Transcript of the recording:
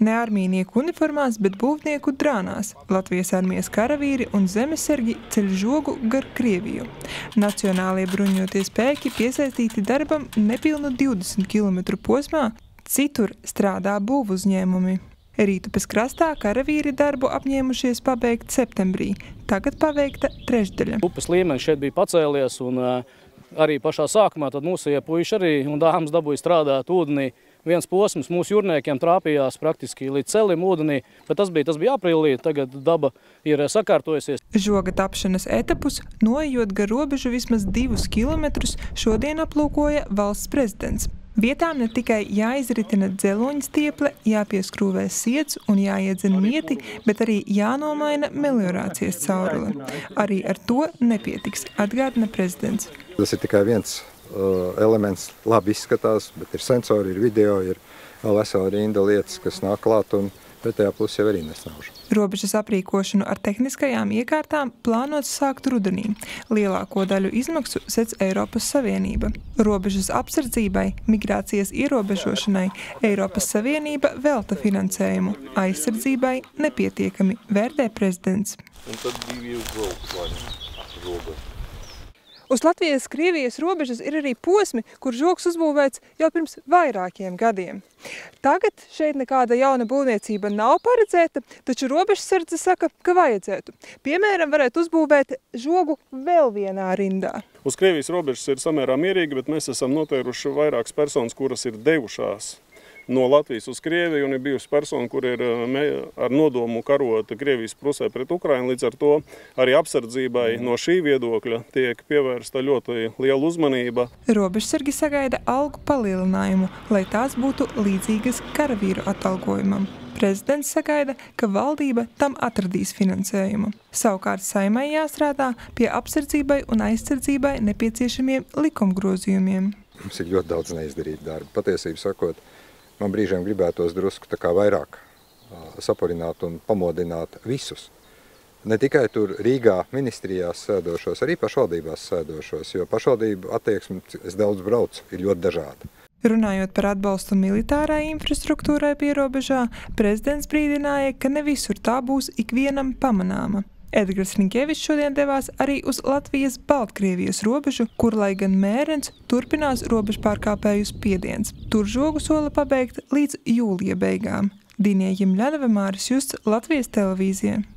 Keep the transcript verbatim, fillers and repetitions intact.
Ne armijnieku uniformās, bet būvnieku drānās. Latvijas armijas karavīri un zemesargi ceļ žogu gar Krieviju. Nacionālie bruņotie spēki piesaistīti darbam nepilnu divdesmit kilometru posmā, citur strādā būvuzņēmumi. Rītupes krastā karavīri darbu apņēmušies pabeigt septembrī. Tagad paveikta trešdaļa. Upes līmenis šeit bija pacēlies un arī pašā sākumā tad mūsu puiši arī un dāmas dabūja strādāt ūdenī. Viens posms mūsu jūrniekiem trāpījās praktiski līdz celim ūdenī, bet tas bija, tas bija aprīlī, tagad daba ir sakārtojusies. Žoga tapšanas etapus, noejot gar robežu vismaz divus kilometrus, šodien aplūkoja valsts prezidents. Vietām ne tikai jāizritina dzeloņa stieple, jāpieskrūvē siets un jāiedzen mieti, bet arī jānomaina meliorācijas caurule. Arī ar to nepietiks, atgādina prezidents. Tas ir tikai viens uh, elements, labi izskatās, bet ir sensori, ir video, ir vesela rinda lietas, kas nāk klāt un pretējā pusē jau arī nesnauž. Robežas aprīkošanu ar tehniskajām iekārtām plānots sākt rudenī. Lielāko daļu izmaksu sec Eiropas Savienība. Robežas apsardzībai, migrācijas ierobežošanai Eiropas Savienība velta finansējumu. Aizsardzībai nepietiekami, vērtē prezidents. Un tad divi uzbrauks robežu. Uz Latvijas-Krievijas robežas ir arī posmi, kur žogs uzbūvēts jau pirms vairākiem gadiem. Tagad šeit nekāda jauna būvniecība nav paredzēta, taču robežsardze saka, ka vajadzētu. Piemēram, varētu uzbūvēt žogu vēl vienā rindā. Uz Krievijas robežas ir samērā mierīgi, bet mēs esam notēruši vairākas personas, kuras ir devušās no Latvijas uz Krieviju un ir bijusi persona, kur ir ar nodomu karot Krievijas pusē pret Ukrainu. Līdz ar to arī apsardzībai no šī viedokļa tiek pievērsta ļoti liela uzmanība. Robežsargi sagaida algu palielinājumu, lai tās būtu līdzīgas karavīru atalgojumam. Prezidents sagaida, ka valdība tam atradīs finansējumu. Savukārt Saeimai jāstrādā pie apsardzībai un aizsardzībai nepieciešamiem likumgrozījumiem. Mums ir ļoti daudz neizdarīt darbu. Patiesību sakot, man brīžiem gribētos drusku tā kā vairāk sapurināt un pamodināt visus. Ne tikai tur Rīgā ministrijās sēdošos, arī pašvaldībās sēdošos, jo pašvaldību attieksmi, es daudz braucu, ir ļoti dažāda. Runājot par atbalstu militārai infrastruktūrai pierobežā, prezidents brīdināja, ka ne visur tā būs ikvienam pamanāma. Edgars Rinkēvičs šodien devās arī uz Latvijas-Baltkrievijas robežu, kur, lai gan mērens, turpinās robežpārkāpēju spiediens. Tur žogu sola pabeigt līdz jūlija beigām. Dinija Jimļanova, Māris Justs, Latvijas televīzija.